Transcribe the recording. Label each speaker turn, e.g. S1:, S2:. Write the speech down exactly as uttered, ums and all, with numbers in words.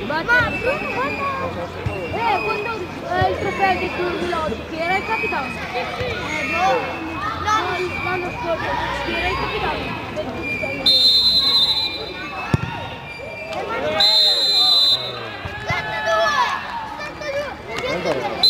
S1: Ma Bruno, quando... Eh, quando eh, il trofeo di Turlotti, chi era il capitano? Eh, no, l'anno scorso, chi era il capitano del Turlotti? Emanuele! settantadue! settantadue!